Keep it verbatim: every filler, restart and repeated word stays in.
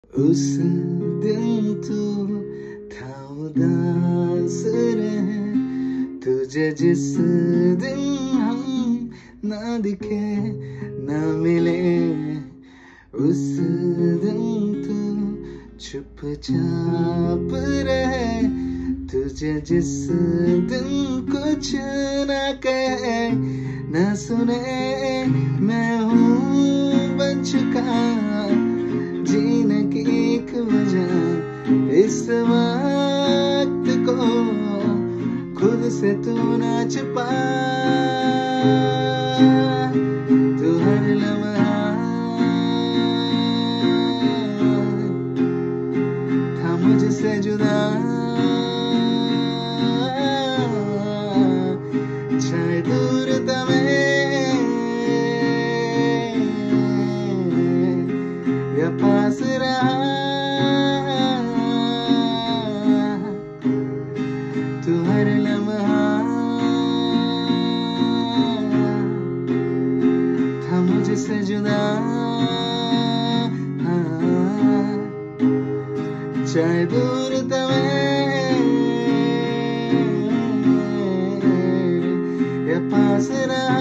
उस दिन तू था उदास रहे, तुझे जिस दिन हम ना दिखे ना मिले, उस दिन तू चुपचाप रहे, तुझे जिस दिन कुछ ना कहे ना सुने, मैं हूँ बन चुका जीने की एक वजह, इस वक्त को खुद से तू ना छुपा, तू हर लम्हा था मुझसे जुदा, चाहे दूर था मैं या पास रहा, तू हर लम्हा था मुझसे जुदा, चाहे दूर था मैं या पास रहा।